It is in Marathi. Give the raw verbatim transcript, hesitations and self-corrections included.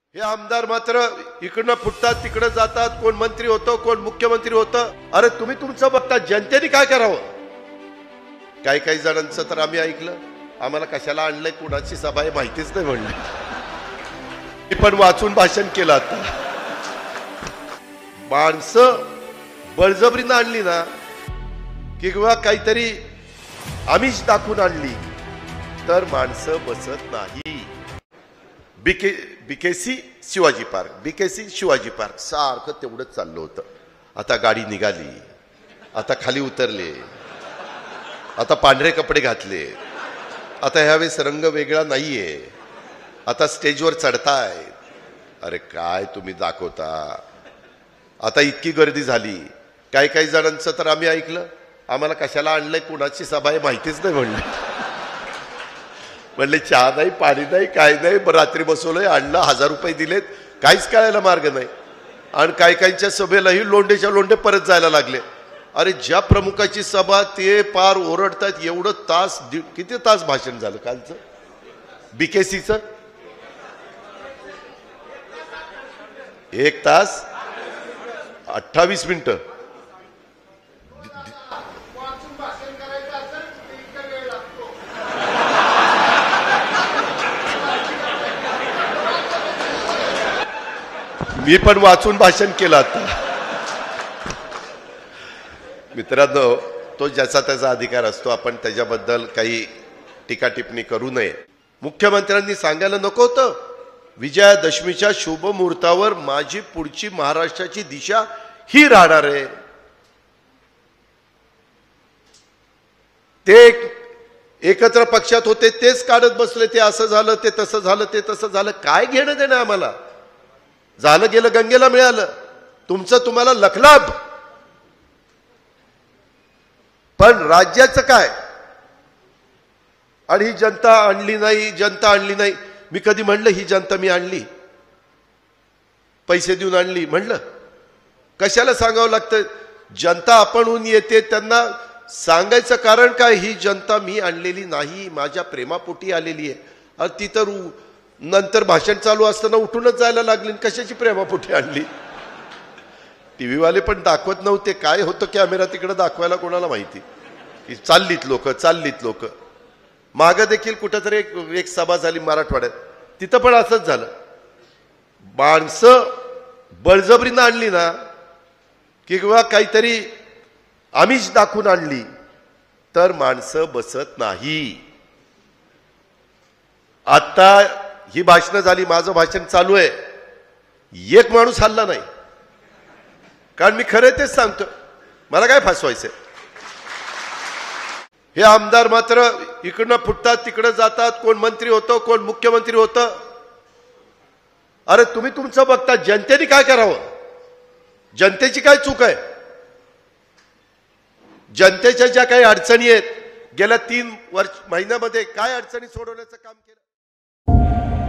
हे आमदार मात्र इकडनं फुटतात तिकडे जातात, कोण मंत्री होतं कोण मुख्यमंत्री होतं। अरे तुम्ही तुमचं बघता, जनतेने काय करावं? काही काही जणांचं तर आम्ही ऐकलं, आम्हाला कशाला आणलंय, कुणाची सभा आहे माहितीच नाही म्हणले। मी पण वाचून भाषण केलं। आता माणसं बळजबरीनं आणली ना किंवा काहीतरी आमिष दाखवून आणली तर माणसं बसत नाही। BK BKC Shivaji park, BKC Shivaji park सारखं तेवढंच चाललं होतं। आता गाडी निघाली, आता खाली उतरले, आता पांढरे कपडे घातले, आता ह्यावेळेस रंग वेगळा नाहीये, आता स्टेजवर चढताय। अरे काय तुम्ही दाखवता? आता इतकी गर्दी झाली, काही काही जणांचं तर आम्ही ऐकलं, आम्हाला कशाला आणलंय, कुणाची सभा आहे माहितीच नाही म्हणले। म्हणले चहा नाही, पाणी नाही, काय नाही, रात्री बसवलंय, आणलं, हजार रुपये दिलेत, काहीच कळायला मार्ग नाही। आणि काही काहींच्या सभेलाही लोंडेच्या लोंडे परत जायला लागले। अरे ज्या प्रमुखाची सभा ते पार ओरडतात, एवढं तास, किती तास भाषण झालं कालचं बीकेसीचं? एक तास अठ्ठावीस मिनिटं। मी पण वाचून भाषण केलं। आता मित्रांनो, तो ज्याचा त्याचा अधिकार असतो, आपण त्याच्याबद्दल काही टीका टिप्पणी करू नये। मुख्यमंत्र्यांनी सांगायला नको होतं, विजयादशमीच्या शुभ मुहूर्तावर माझी पुढची महाराष्ट्राची दिशा ही राहणार आहे। ते एकत्र पक्षात होते, तेच काढत बसले, ते असं झालं, ते तसं झालं, ते तसं झालं, काय घेणं देणं आम्हाला? झालं गेलं गंगेला मिळालं, तुमचं तुम्हाला लखलाभ। पण राज्याचं काय? आणि ही जनता आणली नाही, जनता आणली नाही। मी कधी म्हणलं ही जनता मी आणली, पैसे देऊन आणली म्हणलं? कशाला सांगावं लागतं? जनता आपणहून येते, त्यांना सांगायचं कारण काय? ही जनता मी आणलेली नाही, माझ्या प्रेमापोटी आलेली आहे। अरे ती तर नंतर भाषण चालू असताना उठूनच जायला लागली, कशाची प्रेमापोटी आणली? टीव्ही वाले पण दाखवत नव्हते, काय होतं कॅमेरा तिकडे दाखवायला कोणाला माहिती, की चाललीत लोक, चाललीत लोक। मागं देखील कुठेतरी एक एक सभा झाली मराठवाड्यात, तिथं पण असंच झालं। माणसं बळजबरीनं आणली ना किंवा काहीतरी आमिष दाखवून आणली तर माणसं बसत नाही। आता ही भाषणं झाली, माझं भाषण चालू आहे, एक माणूस हल्ला नाही, कारण मी खरं तेच सांगतो, मला काय फसवायचंय। हे आमदार मात्र इकडनं फुटतात तिकडे जातात, कोण मंत्री होतं कोण मुख्यमंत्री होतं। अरे तुम्ही तुमचं बघता, जनतेने काय करावं? जनतेची काय चूक आहे? जनतेच्या ज्या काही अडचणी आहेत, गेल्या तीन वर्ष महिन्यामध्ये काय अडचणी सोडवण्याचं काम केलं?